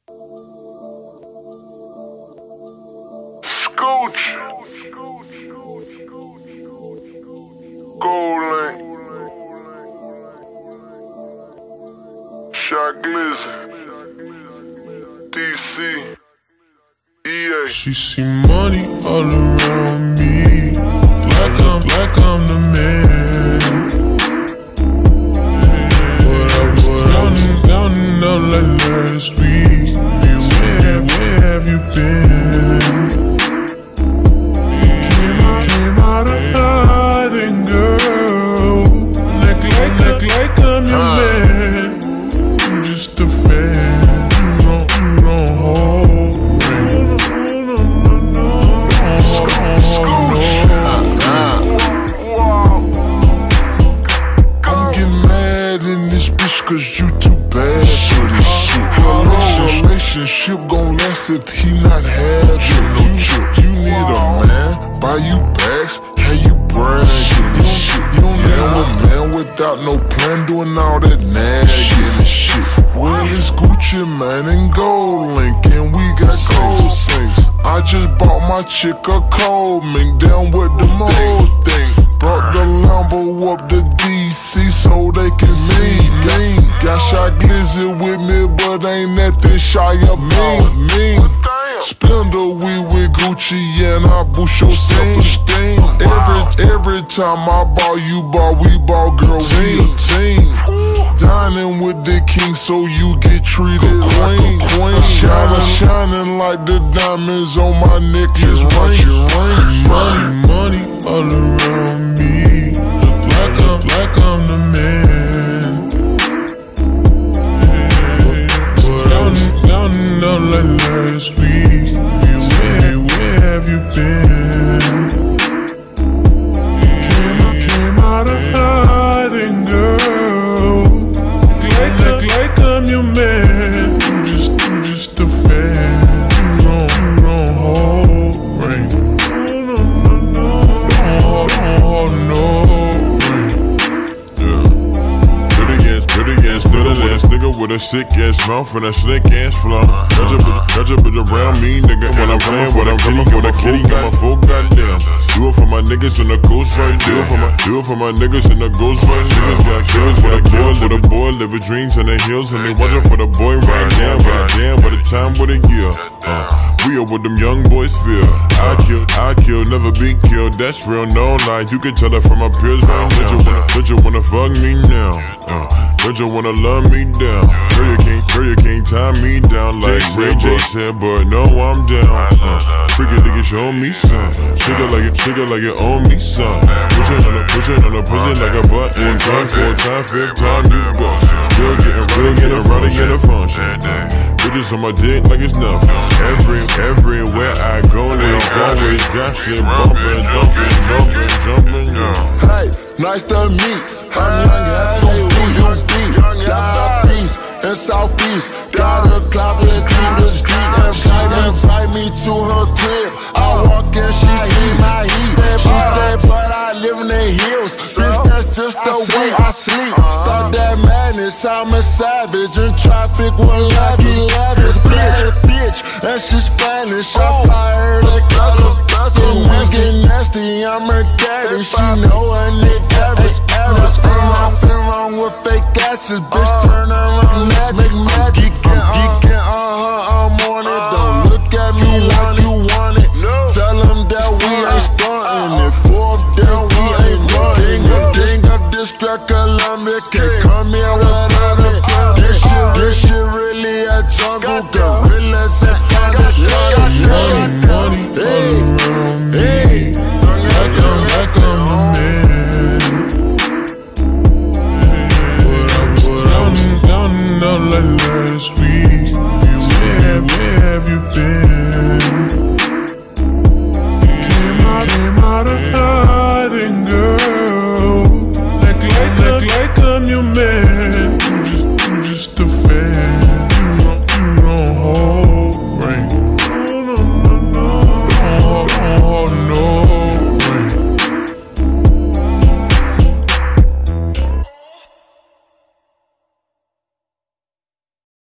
Scooch. Gold Link. Shot Glizzy. DC. EA. She see money all around me, like I'm the man. But I was counting out like last week. Where have you been? Came out of hiding, girl. Like I'm your man. I'm just a fan. You don't hold me. I'm getting mad in this bitch cause you too bad for this shit. How long relationship gon' last if he not having no chip? You need a man, buy you bags, how you bragging and shit. You don't need a man without no plan, doing all that nagging and shit. Well, it's Gucci, man, and Gold Link, and we got gold sinks. I just bought my chick a cold mink, down with the mold thing. Brought the Lambo up to DC so they can see me. Got Shot Glizzy with me, but ain't nothing shy about me. Spend a week with Gucci and I boost your self-esteem. Every time I ball, you ball, we ball, girl, we a team. Dining with the king so you get treated like a queen. Shining like the diamonds on my necklace ring. Money all around me, like I'm the man. But counting out like last week. Where have you been? Came out of hiding, girl. Like I'm your man. I'm just a fan. You don't hold ring. Nigga with a sick ass mouth and a slick ass flow. Catch up around me, nigga. When I'm playing with a kitty, got my full goddamn. Do it for my niggas in the ghost right there. Do it for my niggas in the ghost right. Niggas got kills with a boy, little boy, living dreams in the hills, and they watching for the boy right now. By the time with a year. We are what them young boys feel. I kill, never be killed. That's real, no lie. You can tell it from my peers right now. But you wanna fuck me now? But you wanna love me down? Girl, you can't tie me down like Ray J said, but no, I'm down. Freaky nigga, show me some. Shake it like you owe me some. Push it on the pussy like a button. Time, 4 times, 5th time you go. Still getting around in the function. Bitches on my dick like it's nothing. Everywhere I go, they always got shit bumping, jumping, Hey, nice to meet. I'm young, you beat. Down East and Southeast. Got a cloud with through the street. Invite me to her crib. I walk in, she see my heat. She said, but I live in the hills. Bitch, that's just the way I sleep. Start that madness, I'm a savage. In traffic, one lavish bitch. And she's Spanish, I fly her to casa. When get nasty, I'm her caddy. She know a nigga average. Nothing wrong with fake asses. Bitch, turn around, make magic. I'm geeking, I'm on it. Don't look at me like you want it. Tell them that we ain't starting it. 4th down, we ain't running. Ding up District Columbia, can't come here without it. This shit really a jungle. Gorillas and money all around me. Like I'm the man. But I'm counting out like last week. Where have you been? Came out of hiding, girl.